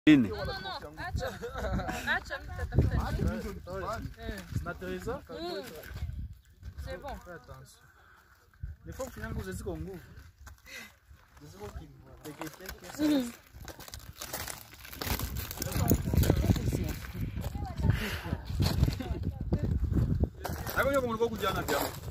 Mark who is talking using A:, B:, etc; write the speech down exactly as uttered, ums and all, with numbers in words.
A: Nini?
B: Non, non, non, acha. Acha, t'as c'est bon.
C: Fais attention. Il faut finalement que je dise qu'on goûte. Je sais pas qui me voit.
A: Hapo yuko mlikuwa kujana pia.